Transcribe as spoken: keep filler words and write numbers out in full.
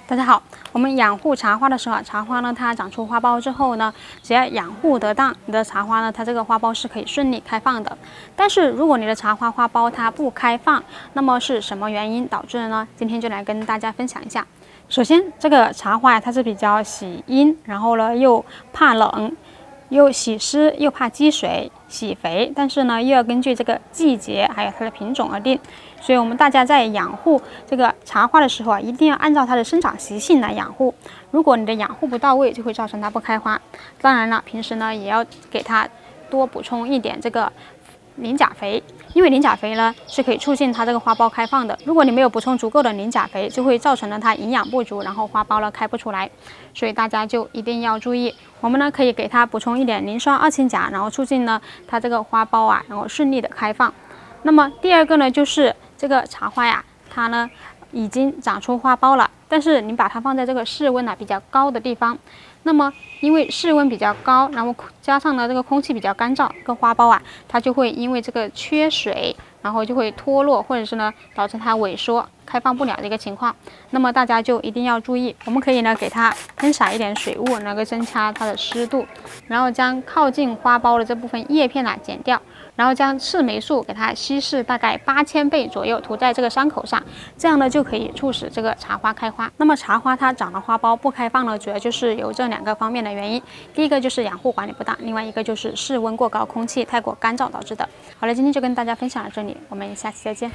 大家好，我们养护茶花的时候啊，茶花呢它长出花苞之后呢，只要养护得当，你的茶花呢它这个花苞是可以顺利开放的。但是如果你的茶花花苞它不开放，那么是什么原因导致的呢？今天就来跟大家分享一下。首先，这个茶花呀，它是比较喜阴，然后呢又怕冷，又喜湿，又怕积水、喜肥，但是呢又要根据这个季节还有它的品种而定。所以，我们大家在养护这个茶花的时候啊，一定要按照它的生长习性来养护。如果你的养护不到位，就会造成它不开花。当然了，平时呢也要给它多补充一点这个磷钾肥，因为磷钾肥呢是可以促进它这个花苞开放的。如果你没有补充足够的磷钾肥，就会造成了它营养不足，然后花苞呢开不出来。所以大家就一定要注意，我们呢可以给它补充一点磷酸二氢钾，然后促进呢它这个花苞啊，然后顺利的开放。那么第二个呢就是这个茶花呀，它呢已经长出花苞了，但是你把它放在这个室温啊比较高的地方，那么因为室温比较高，然后加上呢这个空气比较干燥，这个花苞啊它就会因为这个缺水，然后就会脱落，或者是呢导致它萎缩开放不了的一个情况。那么大家就一定要注意，我们可以呢给它喷洒一点水雾，能够增加它的湿度，然后将靠近花苞的这部分叶片啊剪掉，然后将赤霉素给它稀释大概八千倍左右涂在这个伤口上，这样呢就可以促使这个茶花开花。那么茶花它长了花苞不开放呢，主要就是有这两个方面的原因。第一个就是养护管理不当，另外一个就是室温过高、空气太过干燥导致的。好了，今天就跟大家分享到这里，我们下期再见。